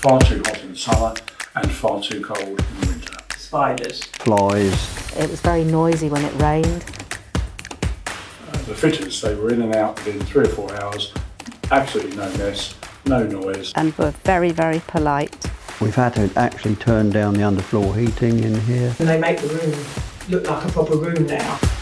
far too hot in the summer and far too cold in the winter. Spiders. Flies. It was very noisy when it rained. The fitters, they were in and out within 3 or 4 hours, absolutely no mess, no noise. And were very, very polite. We've had to actually turn down the underfloor heating in here. And they make the room look like a proper room now.